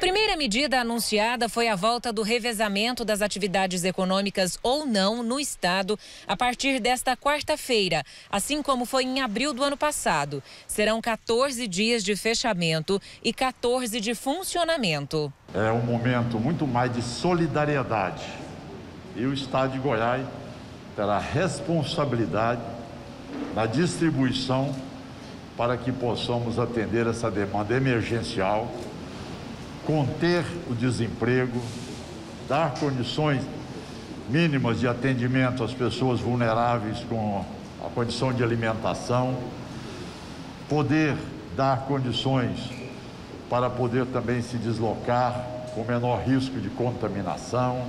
primeira medida anunciada foi a volta do revezamento das atividades econômicas ou não no estado a partir desta quarta-feira, assim como foi em abril do ano passado. Serão 14 dias de fechamento e 14 de funcionamento. É um momento muito mais de solidariedade e o estado de Goiás terá responsabilidade na distribuição para que possamos atender essa demanda emergencial, conter o desemprego, dar condições mínimas de atendimento às pessoas vulneráveis com a condição de alimentação, poder dar condições para poder também se deslocar com menor risco de contaminação,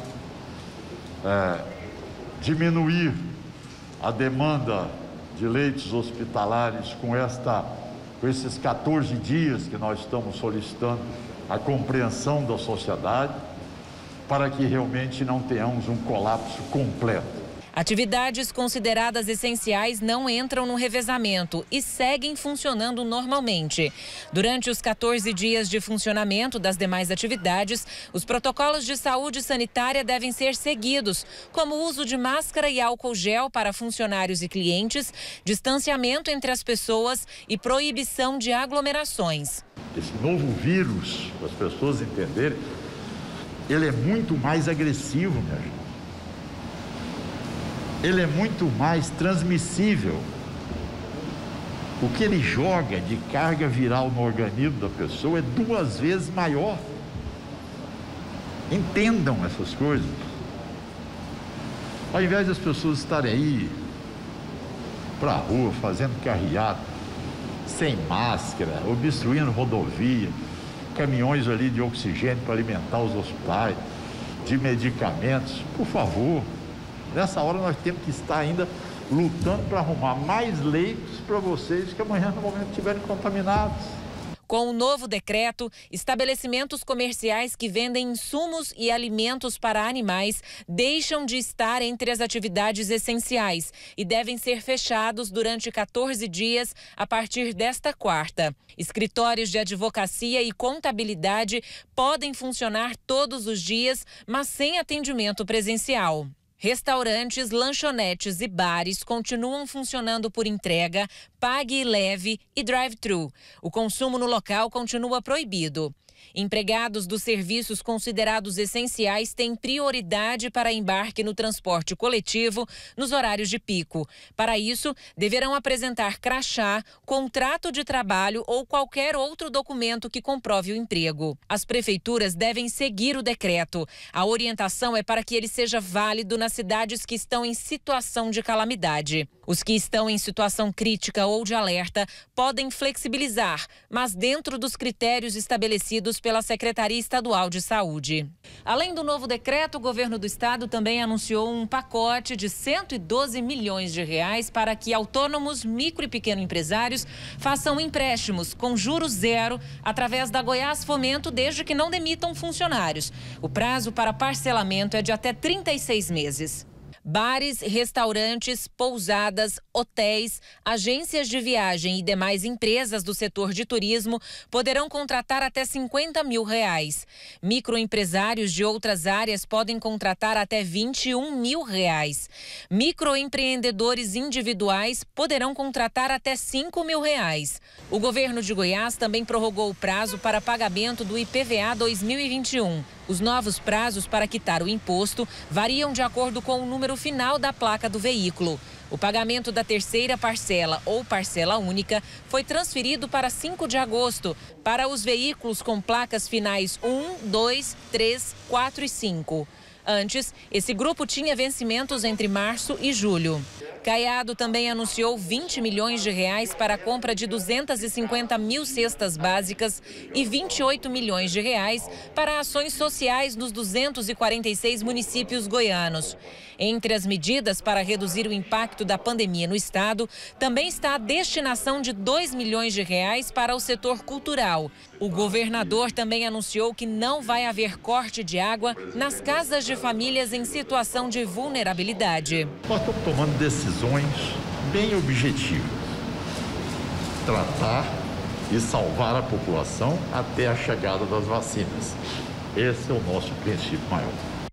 diminuir a demanda de leitos hospitalares com esses 14 dias que nós estamos solicitando a compreensão da sociedade, para que realmente não tenhamos um colapso completo. Atividades consideradas essenciais não entram no revezamento e seguem funcionando normalmente. Durante os 14 dias de funcionamento das demais atividades, os protocolos de saúde sanitária devem ser seguidos, como o uso de máscara e álcool gel para funcionários e clientes, distanciamento entre as pessoas e proibição de aglomerações. Esse novo vírus, para as pessoas entenderem, ele é muito mais agressivo, minha gente. Ele é muito mais transmissível. O que ele joga de carga viral no organismo da pessoa é 2 vezes maior. Entendam essas coisas. Ao invés das pessoas estarem aí para a rua, fazendo carreata, sem máscara, obstruindo rodovia, caminhões ali de oxigênio para alimentar os hospitais, de medicamentos, por favor. Nessa hora nós temos que estar ainda lutando para arrumar mais leitos para vocês que amanhã no momento estiverem contaminados. Com o novo decreto, estabelecimentos comerciais que vendem insumos e alimentos para animais deixam de estar entre as atividades essenciais e devem ser fechados durante 14 dias a partir desta quarta. Escritórios de advocacia e contabilidade podem funcionar todos os dias, mas sem atendimento presencial. Restaurantes, lanchonetes e bares continuam funcionando por entrega, pague e leve e drive-thru. O consumo no local continua proibido. Empregados dos serviços considerados essenciais têm prioridade para embarque no transporte coletivo nos horários de pico. Para isso, deverão apresentar crachá, contrato de trabalho ou qualquer outro documento que comprove o emprego. As prefeituras devem seguir o decreto. A orientação é para que ele seja válido nas cidades que estão em situação de calamidade. Os que estão em situação crítica ou de alerta podem flexibilizar, mas dentro dos critérios estabelecidos pela Secretaria Estadual de Saúde. Além do novo decreto, o governo do estado também anunciou um pacote de 112 milhões de reais para que autônomos, micro e pequeno empresários façam empréstimos com juros zero através da Goiás Fomento, desde que não demitam funcionários. O prazo para parcelamento é de até 36 meses. Bares, restaurantes, pousadas, hotéis, agências de viagem e demais empresas do setor de turismo poderão contratar até R$50 mil. Microempresários de outras áreas podem contratar até R$21 mil. Microempreendedores individuais poderão contratar até R$5 mil. O governo de Goiás também prorrogou o prazo para pagamento do IPVA 2021. Os novos prazos para quitar o imposto variam de acordo com o número final da placa do veículo. O pagamento da terceira parcela ou parcela única foi transferido para 5 de agosto para os veículos com placas finais 1, 2, 3, 4 e 5. Antes, esse grupo tinha vencimentos entre março e julho. Caiado também anunciou R$20 milhões para a compra de 250 mil cestas básicas e R$28 milhões para ações sociais nos 246 municípios goianos. Entre as medidas para reduzir o impacto da pandemia no estado, também está a destinação de R$2 milhões para o setor cultural. O governador também anunciou que não vai haver corte de água nas casas de famílias em situação de vulnerabilidade. Nós estamos tomando decisões bem objetivas. Tratar e salvar a população até a chegada das vacinas. Esse é o nosso princípio maior.